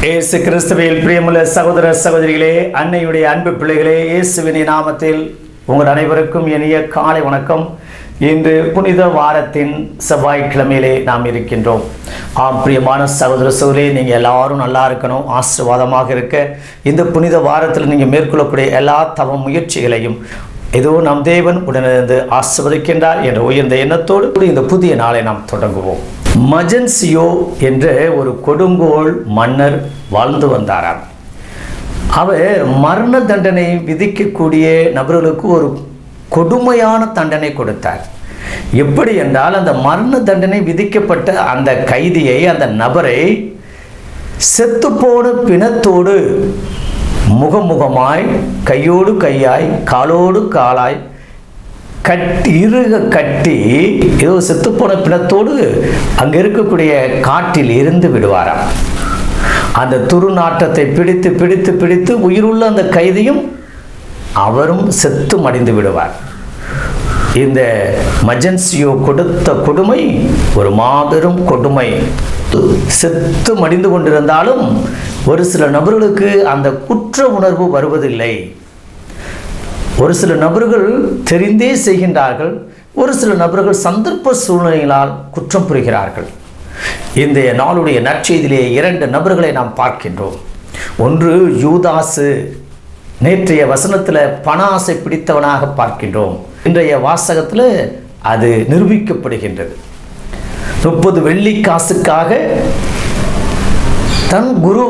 இயேசு கிறிஸ்துவில் பிரியமுள்ள சகோதர சகோதரிகளே, அன்னையுடைய அன்பு பிள்ளைகளே, இயேசுவின் நாமத்தில் உங்கள் அனைவருக்கும் இனிய காலை வணக்கம். இன்று புனித வாரத்தின் செவ்வாய்க்கிழமையிலே நாம் இருக்கின்றோம். ஆம் பிரியமான சகோதர சகோதரி, நீங்கள் எல்லாரும் நல்லா இருக்கணும், ஆசீர்வாதமாக இருக்க இந்த புனித வாரத்தில் நீங்கள் மேற்கொள்ளக்கூடிய எல்லா தவ முயற்சிகளையும் ஏதோ நம் தேவன் உடனிருந்து ஆசீர்வதிக்கின்றார் என்ற உயர்ந்த எண்ணத்தோடு இந்த புதிய நாளை நாம் தொடங்குவோம். மஜன்சியோ என்ற ஒரு கொடுங்கோல் மன்னர் வாழ்ந்து வந்தாராம். அவர் மரண தண்டனை விதிக்கக்கூடிய நபர்களுக்கு ஒரு கொடுமையான தண்டனை கொடுத்தார். எப்படி என்றால், அந்த மரண தண்டனை விதிக்கப்பட்ட அந்த கைதியை, அந்த நபரை செத்துப்போன பிணத்தோடு முகமுகமாய், கையோடு கையாய், காலோடு காலாய் கட்டி ஏதோ செத்துப்போன பிணத்தோடு அங்கே இருக்கக்கூடிய காட்டில் இருந்து விடுவாராம். அந்த துருநாற்றத்தை பிடித்து பிடித்து பிடித்து உயிருள்ள அந்த கைதியும் அவரும் செத்து மடிந்து விடுவார். இந்த மஜன்சியோ கொடுத்த கொடுமை ஒரு மாபெரும் கொடுமை. செத்து மடிந்து கொண்டிருந்தாலும் ஒரு சில நபர்களுக்கு அந்த குற்ற உணர்வு வருவதில்லை. ஒரு சில நபர்கள் தெரிந்தே செய்கின்றார்கள், ஒரு சில நபர்கள் சந்தர்ப்ப சூழ்நிலைகளால் குற்றம் புரிகிறார்கள். இந்த நாளுடைய நற்செய்தியிலே இரண்டு நபர்களை நாம் பார்க்கின்றோம். ஒன்று யூதாசு, நேற்றைய வசனத்தில் பண ஆசை பிடித்தவனாக பார்க்கின்றோம். இன்றைய வாசகத்தில் அது நிரூபிக்கப்படுகின்றது. 30 வெள்ளி காசுக்காக தன் குரு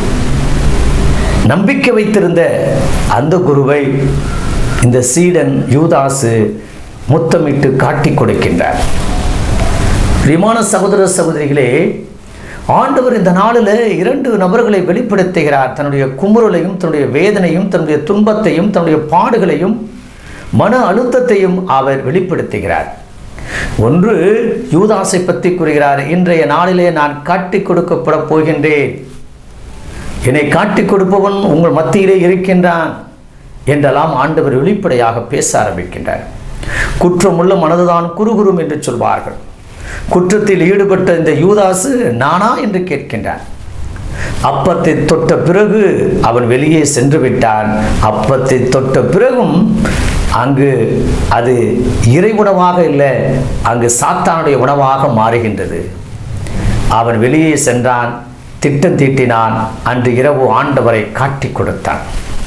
நம்பிக்கை வைத்திருந்த அந்த குருவை இந்த சீடன் யூதாசு முத்தமிட்டு காட்டி கொடுக்கின்றார். பிரியமான சகோதர சகோதரிகளே, ஆண்டவர் இந்த நாளில் இரண்டு நபர்களை வெளிப்படுத்துகிறார். தன்னுடைய குமுறலையும், தன்னுடைய வேதனையும், தன்னுடைய துன்பத்தையும், தன்னுடைய பாடுகளையும், மன அழுத்தத்தையும் அவர் வெளிப்படுத்துகிறார். ஒன்று யூதாசை பற்றி கூறுகிறார். இன்றைய நாளிலே நான் காட்டி கொடுக்கப்பட போகின்றேன், என்னை காட்டி கொடுப்பவன் உங்கள் மத்தியிலே இருக்கின்றான் என்றெல்லாம் ஆண்டவர் வெளிப்படையாக பேச ஆரம்பிக்கின்றார். குற்றமுள்ள மனதுதான் குறுகுறும் என்று சொல்வார்கள். குற்றத்தில் ஈடுபட்ட இந்த யூதாசு நானா என்று கேட்கின்றான். அப்பத்தை தொட்ட பிறகு அவன் வெளியே சென்று விட்டான். அப்பத்தை தொட்ட பிறகும் அங்கு அது இறை உணவாக இல்லை, அங்கு சாத்தானுடைய உணவாக மாறுகின்றது. அவன் வெளியே சென்றான், திட்டம் தீட்டினான். அன்று இரவு ஆண்டவரை காட்டி கொடுத்தான்.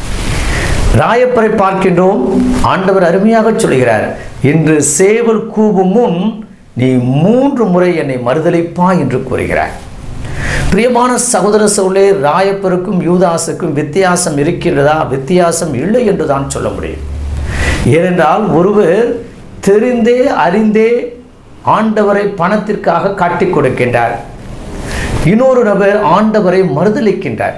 ராயப்பரை பார்க்கின்றோம். ஆண்டவர் அருமையாக சொல்கிறார், இன்று சேவல் கூவும் முன் நீ 3 முறை என்னை மறுதலிப்பா என்று கூறுகிறார். பிரியமான சகோதர சகோதரே, ராயப்பருக்கும் யூதாசுக்கும் வித்தியாசம் இருக்கின்றதா? வித்தியாசம் இல்லை என்று தான் சொல்ல முடியும். ஏனென்றால் ஒருவர் தெரிந்தே அறிந்தே ஆண்டவரை பணத்திற்காக காட்டி கொடுக்கின்றார், இன்னொரு நபர் ஆண்டவரை மறுதலிக்கின்றார்.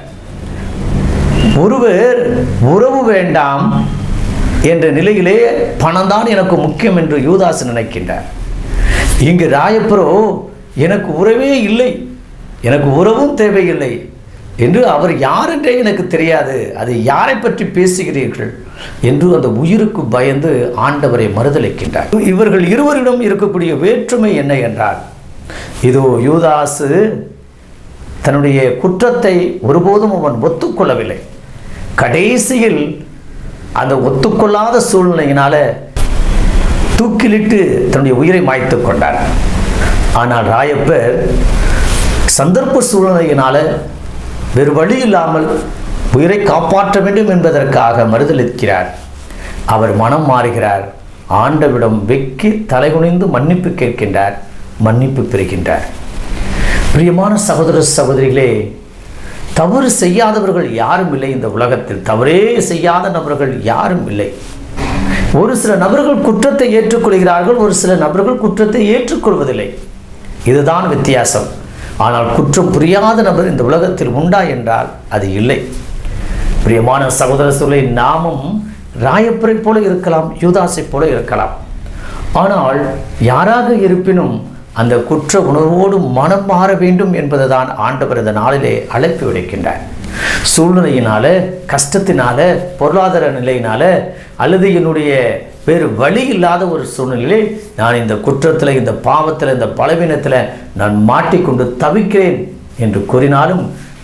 ஒருவர் உறவு வேண்டாம் என்ற நிலையிலே பணம் தான் எனக்கு முக்கியம் என்று யூதாஸ் நினைக்கின்றார். இங்கு ராயப்பரோ எனக்கு உறவே இல்லை, எனக்கு உறவும் தேவையில்லை என்று அவர் யார் என்றே எனக்கு தெரியாது, அது யாரை பற்றி பேசுகிறீர்கள் என்று அந்த உயிருக்கு பயந்து ஆண்டவரை மறுதலிக்கின்றார். இவர்கள் இருவரிடம் இருக்கக்கூடிய வேற்றுமை என்ன என்றால், இதோ யூதாசு தன்னுடைய குற்றத்தை ஒருபோதும் அவன் ஒத்துக்கொள்ளவில்லை. கடைசியில் அந்த ஒத்துக்கொள்ளாத சூழ்நிலையினால தூக்கிலிட்டு தன்னுடைய உயிரை மாய்த்து கொண்டார். ஆனால் ராயப்பர் சந்தர்ப்ப சூழ்நிலையினால வேறு வழி இல்லாமல் உயிரை காப்பாற்ற வேண்டும் என்பதற்காக மறுதலிக்கிறார். அவர் மனம் மாறுகிறார். ஆண்டவிடம் வெக்கி தலைகுனிந்து மன்னிப்பு கேட்கின்றார், மன்னிப்பு பெறுகின்றார். பிரியமான சகோதர சகோதரிகளே, தவறு செய்யாதவர்கள் யாரும் இல்லை இந்த உலகத்தில். தவறே செய்யாத நபர்கள் யாரும் இல்லை. ஒரு சில நபர்கள் குற்றத்தை ஏற்றுக்கொள்கிறார்கள், ஒரு சில நபர்கள் குற்றத்தை ஏற்றுக்கொள்வதில்லை. இதுதான் வித்தியாசம். ஆனால் குற்றம் புரியாத நபர் இந்த உலகத்தில் உண்டா என்றால் அது இல்லை. பிரியமான சகோதர சகோதரி, நாமும் ராயப்பரை போல இருக்கலாம், யூதாசை போல இருக்கலாம். ஆனால் யாராக இருப்பினும் அந்த குற்ற உணர்வோடு மனம் மாற வேண்டும் என்பதுதான் ஆண்டவர் இந்த நாளிலே அழைப்பு விடுக்கின்றார். சூழ்நிலையினால, கஷ்டத்தினால, பொருளாதார நிலையினால, அல்லது என்னுடைய வேறு வழி இல்லாத ஒரு சூழ்நிலையிலே நான் இந்த குற்றத்தில், இந்த பாவத்தில், இந்த பலவீனத்தில் நான் மாட்டிக்கொண்டு தவிக்கிறேன் என்று கூறினாலும்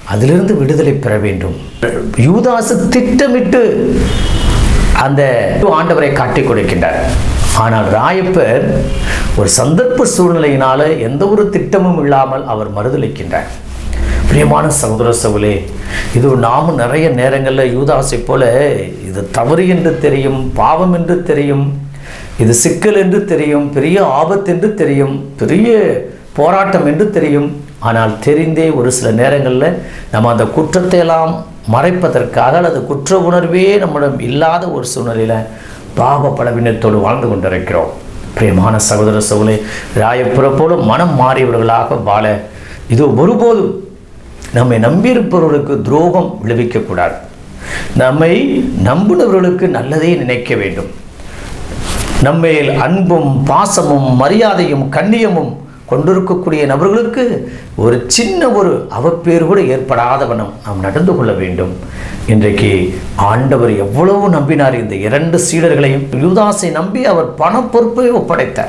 அதிலிருந்து விடுதலை பெற வேண்டும். யூதாசு திட்டமிட்டு அந்த ஆண்டவரை காட்டிக் கொடுக்கின்றார். ஆனால் ராயப்பர் ஒரு சந்தர்ப்ப சூழ்நிலையினால எந்த ஒரு திட்டமும் இல்லாமல் அவர் மறுதலிக்கின்றார். பிரியமான சகோதர சகோதரே, இது நாமும் நிறைய நேரங்களில் யூதாசை போல இது தவறு என்று தெரியும், பாவம் என்று தெரியும், இது சிக்கல் என்று தெரியும், பெரிய ஆபத்து என்று தெரியும், பெரிய போராட்டம் என்று தெரியும். ஆனால் தெரிந்தே ஒரு சில நேரங்களில் நம்ம அந்த குற்றத்தை எல்லாம் மறைப்பதற்காக அல்லது குற்ற உணர்வே நம்மிடம் இல்லாத ஒரு சூழ்நிலையில் பாவ பலவீனத்தோடு வாழ்ந்து கொண்டிருக்கிறோம். பிரியமான சகோதர சகோதரே, ராயப்புற போல மனம் மாறியவர்களாக வாழ இது ஒருபோதும் நம்மை நம்பியிருப்பவர்களுக்கு துரோகம் விளைவிக்கக்கூடாது. நம்மை நம்பினவர்களுக்கு நல்லதே நினைக்க வேண்டும். நம்மேல் அன்பும் பாசமும் மரியாதையும் கண்ணியமும் கொண்டிருக்கக்கூடிய நபர்களுக்கு ஒரு சின்ன ஒரு அவப்பேறு கூட ஏற்படாதவனம் நாம் நடந்து கொள்ள வேண்டும். இன்றைக்கு ஆண்டவர் எவ்வளவு நம்பினார். இந்த 2 சீடர்களையும் யூதாசை நம்பி அவர் பண பொறுப்பை ஒப்படைத்தார்.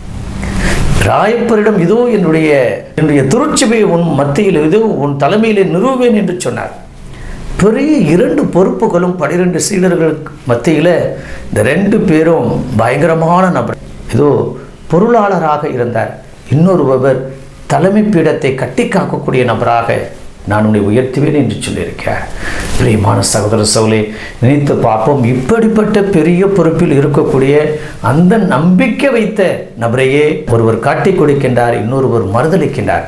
ராயப்பரிடம் இதோ என்னுடைய திருச்சபையை உன் மத்தியில் இதோ உன் தலைமையிலே நிறுவேன் என்று சொன்னார். பெரிய 2 பொறுப்புகளும் 12 சீடர்களுக்கு மத்தியில் இந்த 2 பேரும் பயங்கரமான நபர். ஏதோ பொருளாளராக இருந்தார். இன்னொருவர் தலைமை பீடத்தை கட்டி காக்கக்கூடிய நபராக நான் உன்னை உயர்த்துவேன் என்று சொல்லியிருக்கிறார். பிரியமான சகோதர சகோதரே, நினைத்து பார்ப்போம். இப்படிப்பட்ட பெரிய பொறுப்பில் இருக்கக்கூடிய அந்த நம்பிக்கை வைத்த நபரையே ஒருவர் காட்டி கொடுக்கின்றார், இன்னொருவர் மறுதளிக்கின்றார்.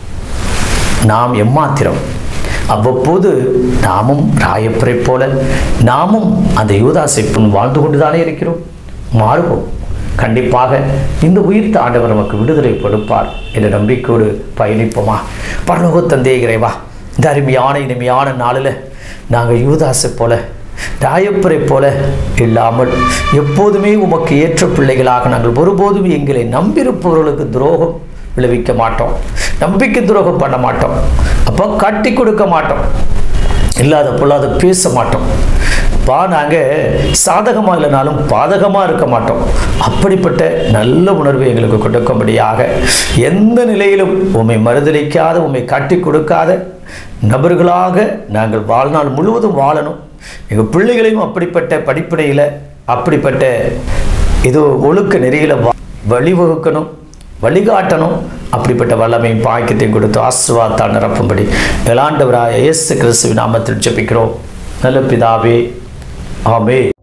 நாம் எம்மாத்திரம்? அவ்வப்போது நாமும் ராயப்பரை போல நாமும் அந்த யூதாசை வாழ்ந்து கொண்டுதானே இருக்கிறோம். மாறுவோம். கண்டிப்பாக இந்த உயிர்த்த ஆண்டவர் நமக்கு விடுதலை கொடுப்பார் என்ற நம்பிக்கையோடு பயணிப்போமா? பரலோக தந்தையே இறைவா, இந்த அருமையான இனிமையான நாளில் நாங்கள் யூதாசை போல ராயப்பரை போல இல்லாமல் எப்போதுமே உமக்கு ஏற்ற பிள்ளைகளாக நாங்கள் ஒருபோதும் எங்களை நம்பியிருப்பவர்களுக்கு துரோகம் விளைவிக்க மாட்டோம், நம்பிக்கை துரோகம் பண்ண மாட்டோம், அப்போ கட்டி கொடுக்க மாட்டோம், இல்லாத பொல்லாத பேச மாட்டோம். நாங்கள் சாதகமாக இல்லைனாலும் பாதகமாக இருக்க மாட்டோம். அப்படிப்பட்ட நல்ல உணர்வை எங்களுக்கு கொடுக்கும்படியாக எந்த நிலையிலும் உம்மை மறுதலிக்காத, உம்மை காட்டி கொடுக்காத நபர்களாக நாங்கள் வாழ்நாள் முழுவதும் வாழணும். எங்கள் பிள்ளைகளையும் அப்படிப்பட்ட படிப்படையில் அப்படிப்பட்ட இது ஒழுக்க நெறியில் வழிவகுக்கணும், வழிகாட்டணும். அப்படிப்பட்ட வல்லமையும் பாக்கியத்தையும் கொடுத்து ஆசீர்வாதத்தால் நிரப்பும்படி ஆண்டவராகிய இயேசு கிறிஸ்துவின் நாமத்தில் ஜெபிக்கிறோம் நல்ல பிதாவே. ஆமென்.